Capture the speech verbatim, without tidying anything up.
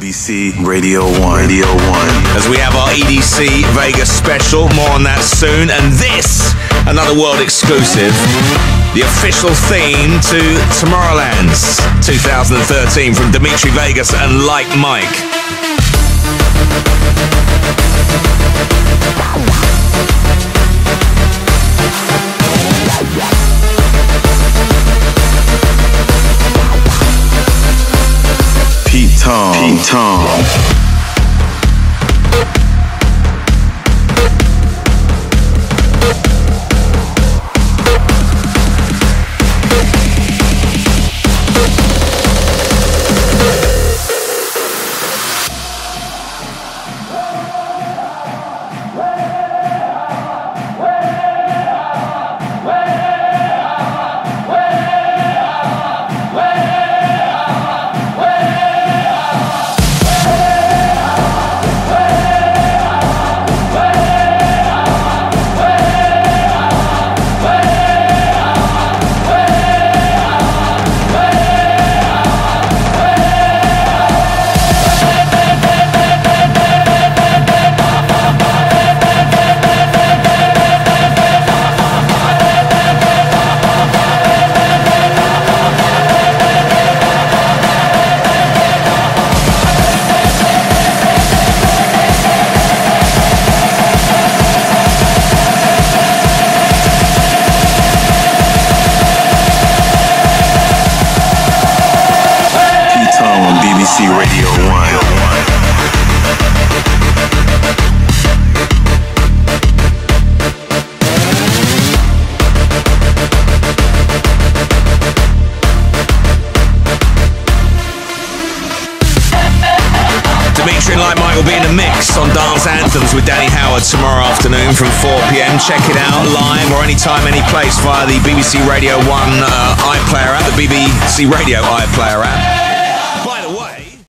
B C Radio one. Radio one. As we have our E D C Vegas special, more on that soon. And this, another world exclusive, the official theme to Tomorrowland's two thousand thirteen from Dimitri Vegas and Like Mike. Tong. Pete Tong. B B C Radio one. Dimitri and Like Mike will be in a mix on Dance Anthems with Danny Howard tomorrow afternoon from four p.m. Check it out live or anytime, any place via the B B C Radio one uh, iPlayer app, the B B C Radio iPlayer app.